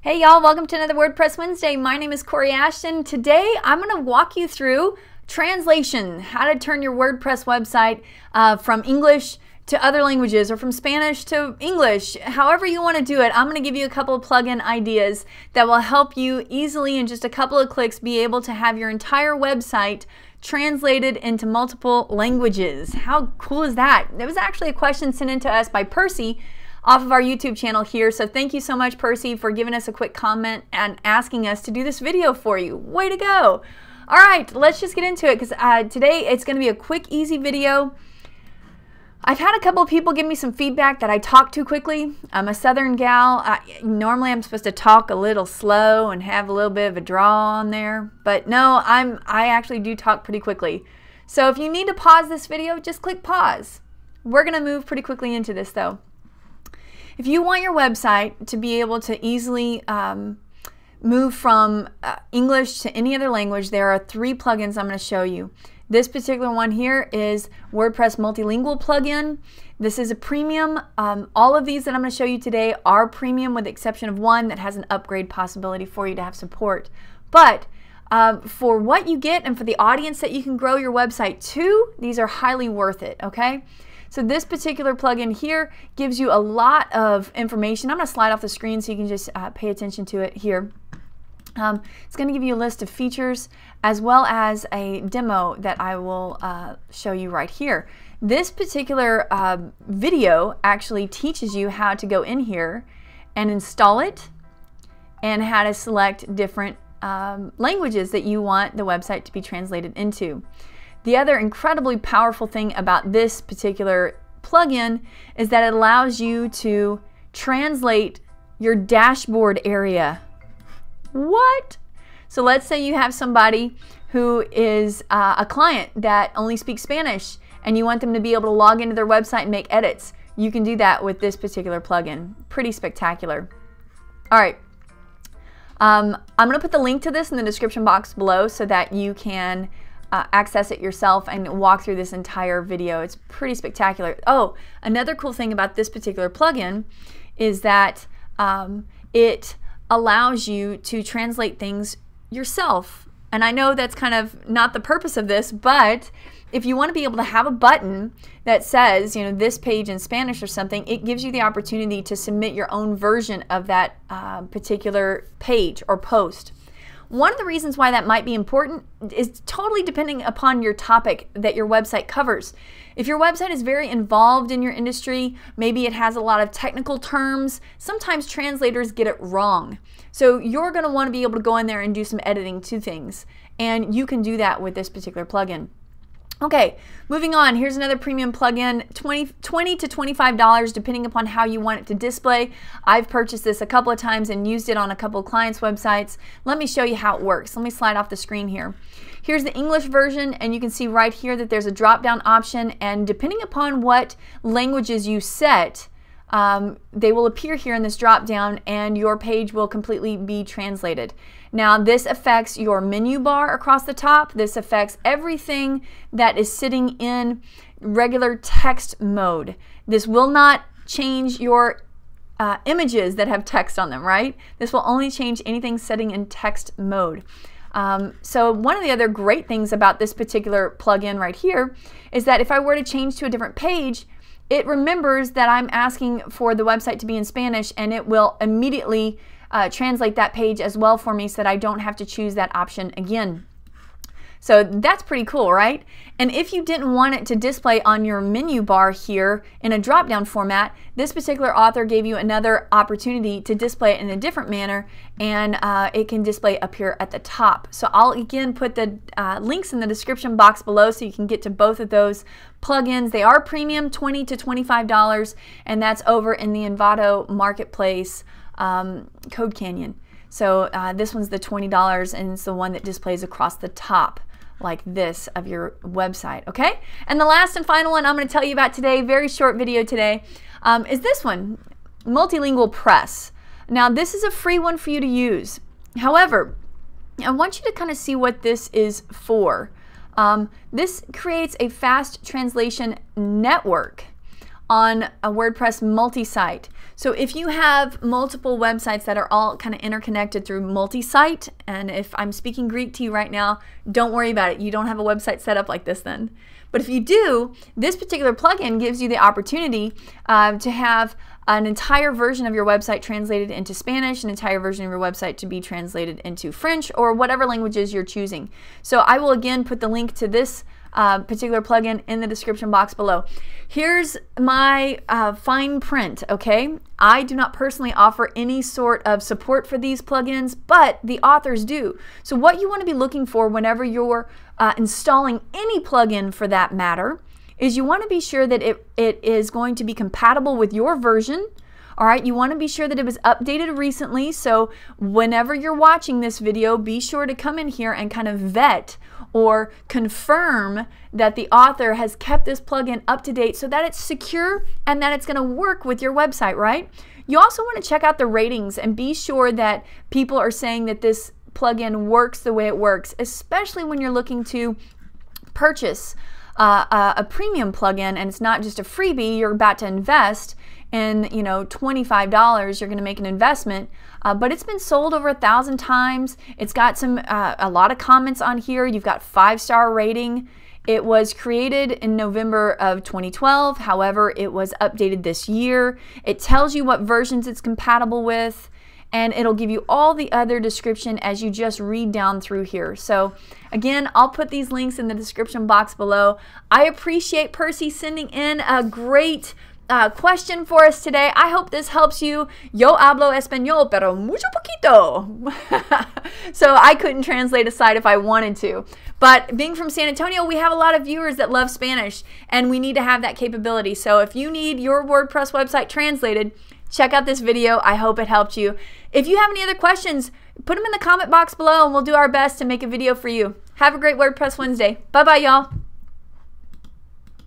Hey y'all, welcome to another WordPress Wednesday. My name is Corey Ashton. Today I'm going to walk you through translation, how to turn your WordPress website from English to other languages or from Spanish to English. However you want to do it, I'm going to give you a couple of plugin ideas that will help you easily in just a couple of clicks be able to have your entire website translated into multiple languages. How cool is that? There was actually a question sent in to us by Percy off of our YouTube channel here. So thank you so much, Percy, for giving us a quick comment and asking us to do this video for you. Way to go. All right, let's just get into it because today it's going to be a quick, easy video. I've had a couple of people give me some feedback that I talk too quickly. I'm a Southern gal. Normally I'm supposed to talk a little slow and have a little bit of a draw on there. But no, I actually do talk pretty quickly. So if you need to pause this video, just click pause. We're going to move pretty quickly into this though. If you want your website to be able to easily move from English to any other language, there are 3 plugins I'm going to show you. This particular one here is Wordpress Multilingual plugin. This is a premium. All of these that I'm going to show you today are premium with the exception of one that has an upgrade possibility for you to have support. But for what you get and for the audience that you can grow your website to, these are highly worth it, okay? So this particular plugin here gives you a lot of information. I'm going to slide off the screen so you can just pay attention to it here. It's going to give you a list of features as well as a demo that I will show you right here. This particular video actually teaches you how to go in here and install it and how to select different languages that you want the website to be translated into. The other incredibly powerful thing about this particular plugin is that it allows you to translate your dashboard area. What? So let's say you have somebody who is a client that only speaks Spanish and you want them to be able to log into their website and make edits. You can do that with this particular plugin. Pretty spectacular. All right. I'm going to put the link to this in the description box below so that you can access it yourself and walk through this entire video. It's pretty spectacular. Oh, another cool thing about this particular plugin is that it allows you to translate things yourself. And I know that's kind of not the purpose of this, but if you want to be able to have a button that says, you know, this page in Spanish or something, it gives you the opportunity to submit your own version of that particular page or post. One of the reasons why that might be important is totally depending upon your topic that your website covers. If your website is very involved in your industry, maybe it has a lot of technical terms, sometimes translators get it wrong. So you're going to want to be able to go in there and do some editing to things, and you can do that with this particular plugin. Okay, moving on. Here's another premium plugin, $20 to $25 depending upon how you want it to display. I've purchased this a couple of times and used it on a couple of clients' websites. Let me show you how it works. Let me slide off the screen here. Here's the English version, and you can see right here that there's a drop-down option, and depending upon what languages you set, they will appear here in this drop-down and your page will completely be translated. Now this affects your menu bar across the top. This affects everything that is sitting in regular text mode. This will not change your images that have text on them, right? This will only change anything sitting in text mode. So one of the other great things about this particular plugin right here is that if I were to change to a different page, it remembers that I'm asking for the website to be in Spanish, and it will immediately translate that page as well for me so that I don't have to choose that option again. So that's pretty cool, right? And if you didn't want it to display on your menu bar here in a drop-down format, this particular author gave you another opportunity to display it in a different manner, and it can display up here at the top. So I'll again put the links in the description box below so you can get to both of those plugins. They are premium, $20 to $25, and that's over in the Envato Marketplace Code Canyon. So this one's the $20, and it's the one that displays across the top like this of your website, okay? And the last and final one I'm going to tell you about today, very short video today, is this one, Multilingual Press. Now this is a free one for you to use. However, I want you to kind of see what this is for. This creates a fast translation network on a WordPress multi-site. So if you have multiple websites that are all kind of interconnected through multi-site, and if I'm speaking Greek to you right now, don't worry about it. You don't have a website set up like this then. But if you do, this particular plugin gives you the opportunity to have an entire version of your website translated into Spanish, an entire version of your website to be translated into French, or whatever languages you're choosing. So I will again put the link to this particular plugin in the description box below. Here's my fine print, okay? I do not personally offer any sort of support for these plugins, but the authors do. So what you want to be looking for whenever you're installing any plugin for that matter is you want to be sure that it is going to be compatible with your version. All right, you want to be sure that it was updated recently. So whenever you're watching this video, be sure to come in here and kind of vet or confirm that the author has kept this plugin up to date so that it's secure and that it's going to work with your website, right? You also want to check out the ratings and be sure that people are saying that this plugin works the way it works, especially when you're looking to purchase a premium plugin and it's not just a freebie. You're about to invest in, you know, $25. You're going to make an investment, but it's been sold over 1,000 times. It's got some a lot of comments on here. You've got 5-star rating. It was created in November of 2012. However, it was updated this year. It tells you what versions it's compatible with, and it'll give you all the other description as you just read down through here. So again, I'll put these links in the description box below. I appreciate Percy sending in a great question for us today. I hope this helps you. Yo hablo español, pero mucho poquito. So I couldn't translate a site if I wanted to. But being from San Antonio, we have a lot of viewers that love Spanish, and we need to have that capability. So if you need your WordPress website translated, check out this video. I hope it helped you. If you have any other questions, put them in the comment box below and we'll do our best to make a video for you. Have a great WordPress Wednesday. Bye-bye, y'all.